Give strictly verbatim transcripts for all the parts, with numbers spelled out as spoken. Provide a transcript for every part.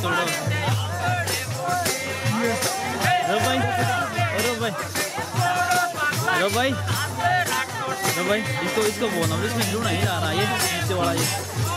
इसको उड़ाओ। रो भाई, रो भाई, रो भाई, रो भाई, इसको इसको बोलना, इसमें क्यों नहीं आ रहा ये नीचे वाला ये।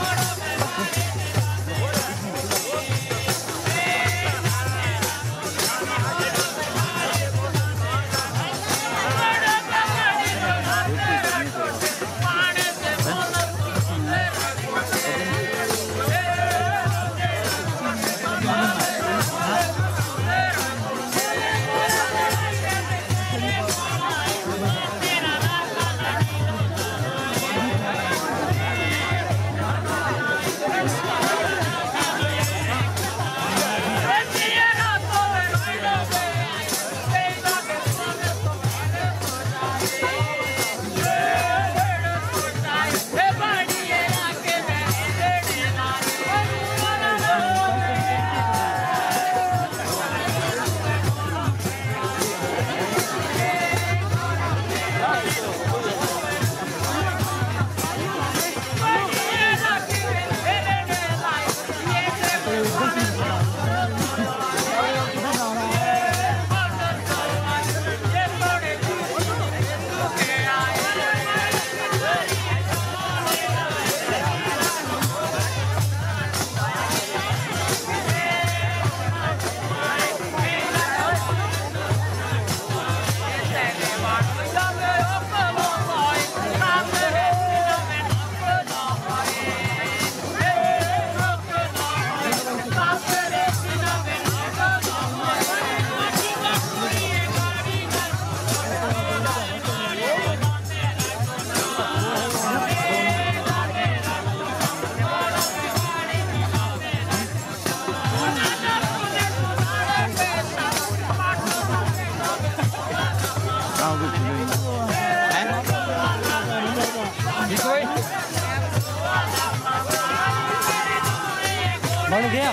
बन गया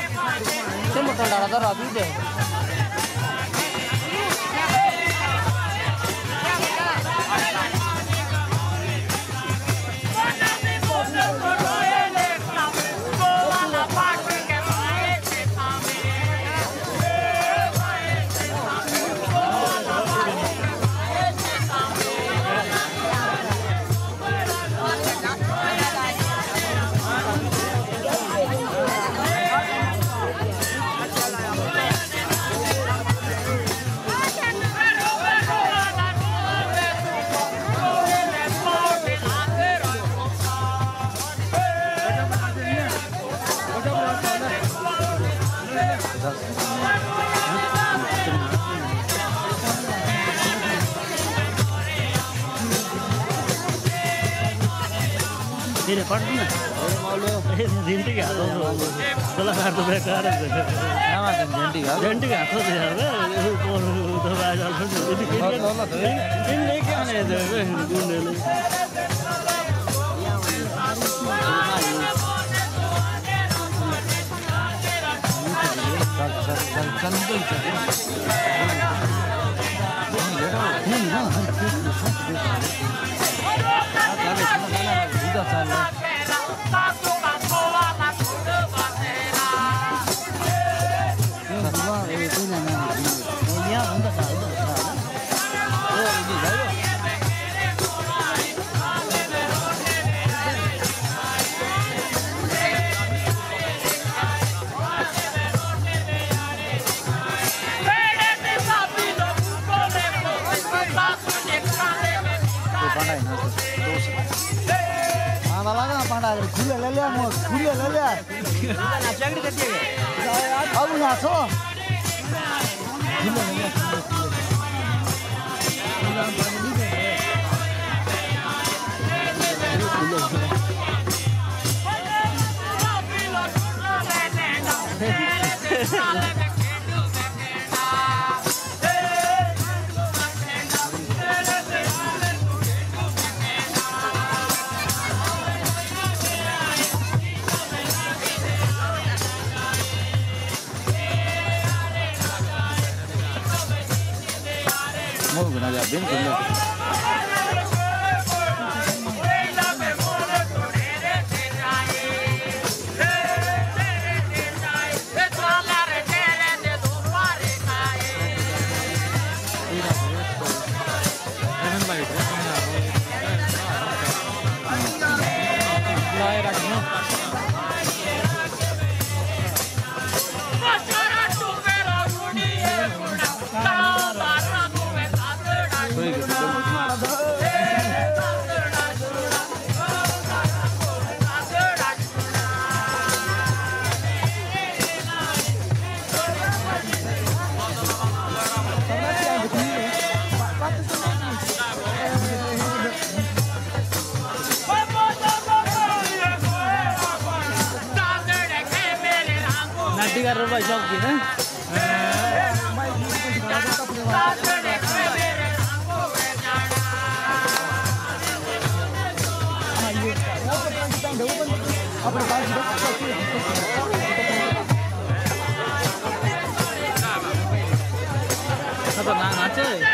से मटन डाला था रात में। Ini part ni. Eh, jenti क्या तो कलाकार तो बेकार है। क्या बात है जenti का? जenti क्या तो यार वो तो बाज आल फिर इन नहीं क्या है इधर ढूंढने ले। चल चल चल चल चल चल। नहीं ना खुले ले लिया मो खुले ले लिया ना चंगड़ी कर दिए अब ना सो खुले ले लिया mau guna jabin punya गरेर भाइ सक्दिनँ खतरनाक नाच है